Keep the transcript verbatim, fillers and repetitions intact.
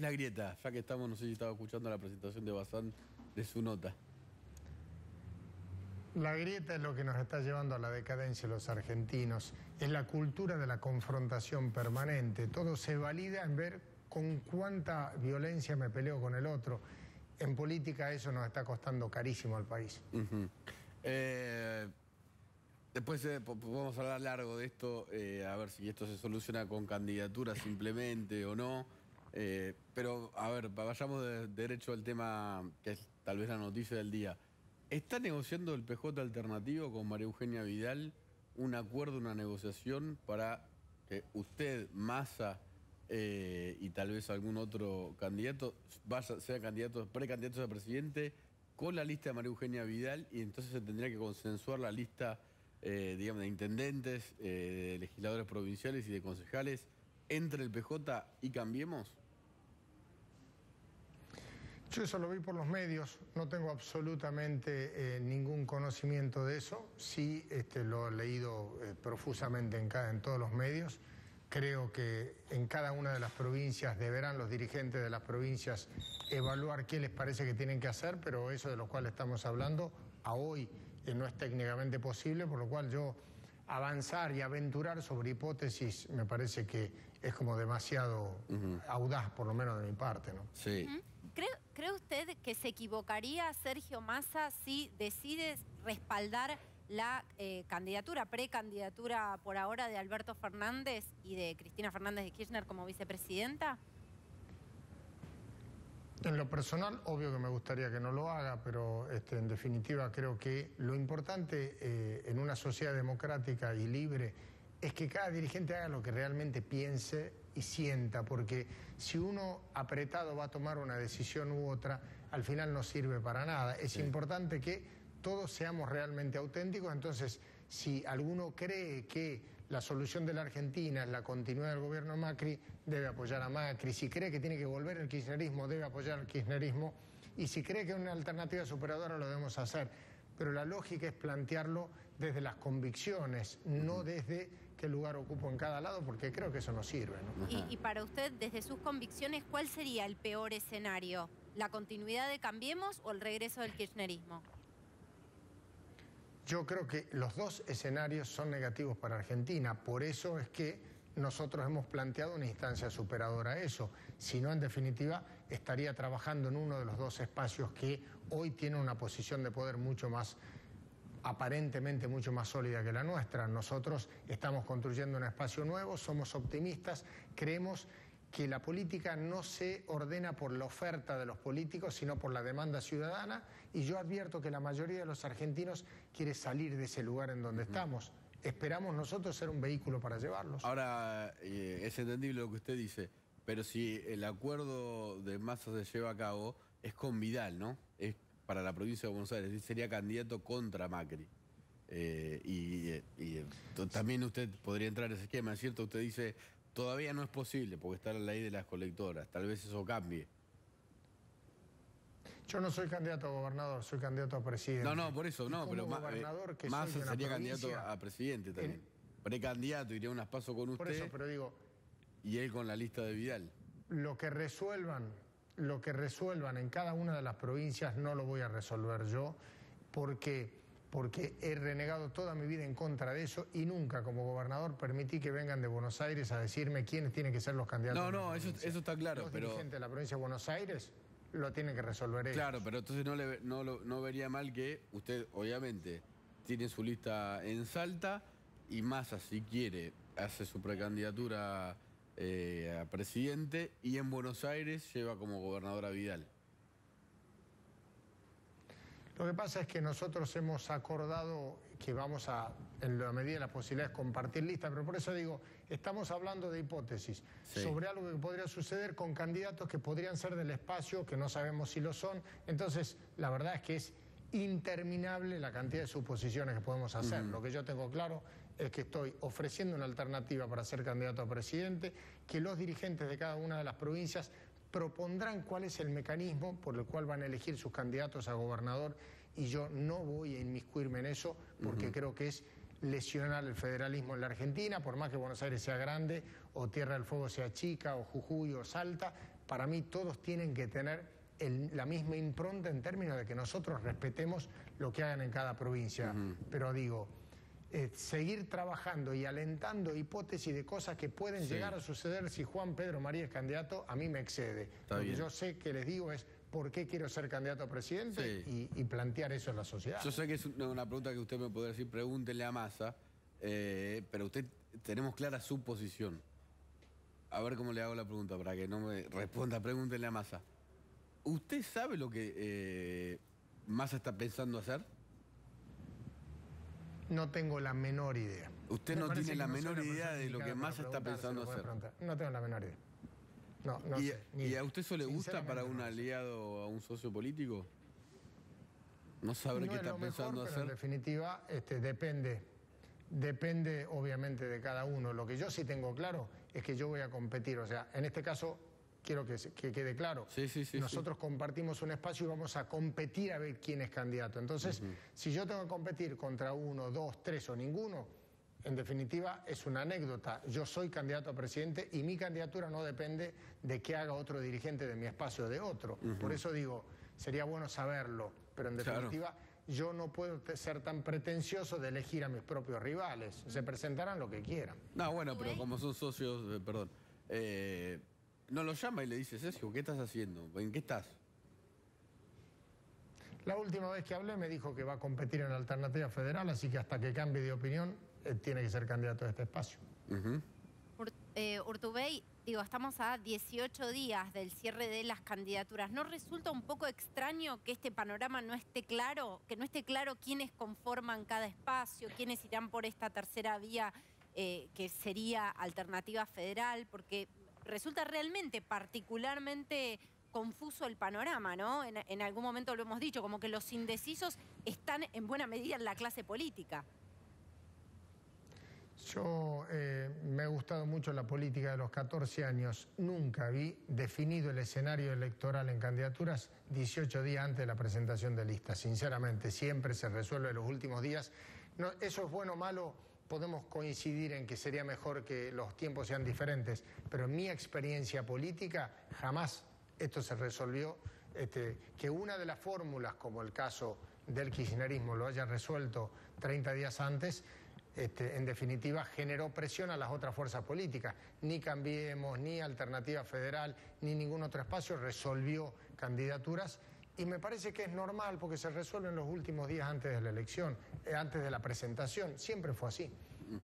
la grieta? Ya que estamos, no sé si estaba escuchando la presentación de Bazán de su nota. La grieta es lo que nos está llevando a la decadencia de los argentinos. Es la cultura de la confrontación permanente. Todo se valida en ver con cuánta violencia me peleo con el otro. En política eso nos está costando carísimo al país. Uh-huh. eh, después eh, podemos hablar largo de esto, eh, a ver si esto se soluciona con candidatura simplemente o no. Eh, pero, a ver, vayamos de, de derecho al tema que es tal vez la noticia del día. ¿Está negociando el P J alternativo con María Eugenia Vidal un acuerdo, una negociación para que usted, Massa eh, y tal vez algún otro candidato vaya, sea candidato, precandidatos a presidente con la lista de María Eugenia Vidal, y entonces se tendría que consensuar la lista eh, digamos, de intendentes, eh, de legisladores provinciales y de concejales entre el P J y Cambiemos? Yo eso lo vi por los medios, no tengo absolutamente eh, ningún conocimiento de eso. Sí, este, lo he leído eh, profusamente en, cada, en todos los medios. Creo que en cada una de las provincias deberán los dirigentes de las provincias evaluar qué les parece que tienen que hacer, pero eso de lo cual estamos hablando a hoy eh, no es técnicamente posible, por lo cual yo avanzar y aventurar sobre hipótesis me parece que es como demasiado uh-huh. audaz, por lo menos de mi parte, ¿no? Sí. Uh-huh. ¿Cree, ¿Cree usted que se equivocaría Sergio Massa si decide respaldar la eh, candidatura, precandidatura por ahora de Alberto Fernández y de Cristina Fernández de Kirchner como vicepresidenta? En lo personal, obvio que me gustaría que no lo haga, pero este, en definitiva creo que lo importante eh, en una sociedad democrática y libre es que cada dirigente haga lo que realmente piense y sienta, porque si uno apretado va a tomar una decisión u otra, al final no sirve para nada. Es sí. importante que todos seamos realmente auténticos. Entonces, si alguno cree que la solución de la Argentina es la continuidad del gobierno de Macri, debe apoyar a Macri. Si cree que tiene que volver el kirchnerismo, debe apoyar al kirchnerismo. Y si cree que es una alternativa superadora, lo debemos hacer. Pero la lógica es plantearlo desde las convicciones, no desde qué lugar ocupo en cada lado, porque creo que eso no sirve, ¿no? Y, y para usted, desde sus convicciones, ¿cuál sería el peor escenario? ¿La continuidad de Cambiemos o el regreso del kirchnerismo? Yo creo que los dos escenarios son negativos para Argentina, por eso es que nosotros hemos planteado una instancia superadora a eso. Si no, en definitiva, estaría trabajando en uno de los dos espacios que hoy tiene una posición de poder mucho más, aparentemente mucho más sólida que la nuestra. Nosotros estamos construyendo un espacio nuevo, somos optimistas, creemos que la política no se ordena por la oferta de los políticos, sino por la demanda ciudadana, y yo advierto que la mayoría de los argentinos quiere salir de ese lugar en donde uh-huh. estamos. Esperamos nosotros ser un vehículo para llevarlos. Ahora, eh, es entendible lo que usted dice, pero si el acuerdo de Massa se lleva a cabo, es con Vidal, ¿no? Es para la provincia de Buenos Aires, sería candidato contra Macri. Eh, y, y, y también usted podría entrar en ese esquema, ¿es cierto? Usted dice, todavía no es posible, porque está la ley de las colectoras, tal vez eso cambie. Yo no soy candidato a gobernador, soy candidato a presidente. No, no, por eso, no, pero gobernador que Massa soy sería candidato a presidente también. En... Precandidato, iría unas pasos con usted. Por eso, pero digo... Y él con la lista de Vidal. Lo que resuelvan, lo que resuelvan en cada una de las provincias no lo voy a resolver yo, porque, porque he renegado toda mi vida en contra de eso y nunca como gobernador permití que vengan de Buenos Aires a decirme quiénes tienen que ser los candidatos. No, no, eso, eso está claro, los pero... Los dirigentes de la provincia de Buenos Aires lo tienen que resolver ellos. Claro, pero entonces no, le, no, no vería mal que usted, obviamente, tiene su lista en Salta y Massa, si quiere, hace su precandidatura eh, a presidente y en Buenos Aires lleva como gobernador a Vidal. Lo que pasa es que nosotros hemos acordado que vamos a, en la medida de las posibilidades, compartir lista, pero por eso digo, estamos hablando de hipótesis, sí. sobre algo que podría suceder con candidatos que podrían ser del espacio, que no sabemos si lo son. Entonces, la verdad es que es interminable la cantidad de suposiciones que podemos hacer. Uh-huh. Lo que yo tengo claro es que estoy ofreciendo una alternativa para ser candidato a presidente, que los dirigentes de cada una de las provincias propondrán cuál es el mecanismo por el cual van a elegir sus candidatos a gobernador, y yo no voy a inmiscuirme en eso porque uh-huh. creo que es lesionar el federalismo en la Argentina, por más que Buenos Aires sea grande o Tierra del Fuego sea chica o Jujuy o Salta. para mí todos tienen que tener el, la misma impronta en términos de que nosotros respetemos lo que hagan en cada provincia. Uh-huh. Pero digo, eh, seguir trabajando y alentando hipótesis de cosas que pueden sí. llegar a suceder si Juan Pedro María es candidato, a mí me excede. Está lo bien. Que yo sé que les digo es por qué quiero ser candidato a presidente sí. y, y plantear eso en la sociedad. Yo sé que es una pregunta que usted me podría decir, pregúntele a Massa, eh, pero usted tenemos clara su posición. A ver cómo le hago la pregunta para que no me responda, pregúntele a Massa. ¿Usted sabe lo que eh, Massa está pensando hacer? No tengo la menor idea. ¿Usted no tiene la menor idea de lo que Massa está pensando hacer? No tengo la menor idea. No, no ¿Y, sé, ¿Y a usted eso le gusta para un aliado o a un socio político? ¿No saber qué está pensando hacer? En definitiva, este, depende, depende obviamente de cada uno. Lo que yo sí tengo claro es que yo voy a competir. O sea, en este caso, quiero que, que quede claro. Sí, sí, sí, Nosotros sí. compartimos un espacio y vamos a competir a ver quién es candidato. Entonces, uh-huh. si yo tengo que competir contra uno, dos, tres o ninguno, en definitiva es una anécdota. Yo soy candidato a presidente y mi candidatura no depende de qué haga otro dirigente de mi espacio o de otro. Uh-huh. Por eso digo, sería bueno saberlo, pero en definitiva claro. yo no puedo ser tan pretencioso de elegir a mis propios rivales. Se presentarán lo que quieran. No, bueno, pero como son socios, eh, perdón, eh, no lo llama y le dice, Sergio, ¿qué estás haciendo? ¿En qué estás? La última vez que hablé me dijo que va a competir en la alternativa federal, así que hasta que cambie de opinión, eh, tiene que ser candidato a este espacio. Uh-huh. Ur, eh, Urtubey, digo, estamos a dieciocho días del cierre de las candidaturas. ¿No resulta un poco extraño que este panorama no esté claro? Que no esté claro quiénes conforman cada espacio, quiénes irán por esta tercera vía eh, que sería alternativa federal, porque resulta realmente particularmente confuso el panorama, ¿no? En, en algún momento lo hemos dicho, como que los indecisos están en buena medida en la clase política. Yo eh, me ha gustado mucho la política de los catorce años. Nunca vi definido el escenario electoral en candidaturas dieciocho días antes de la presentación de listas. Sinceramente, siempre se resuelve en los últimos días. No, eso es bueno o malo, podemos coincidir en que sería mejor que los tiempos sean diferentes, pero en mi experiencia política jamás esto se resolvió. Este, que una de las fórmulas, como el caso del kirchnerismo, lo haya resuelto treinta días antes, Este, en definitiva generó presión a las otras fuerzas políticas. Ni Cambiemos, ni Alternativa Federal, ni ningún otro espacio resolvió candidaturas y me parece que es normal porque se resuelve en los últimos días antes de la elección, eh, antes de la presentación, siempre fue así.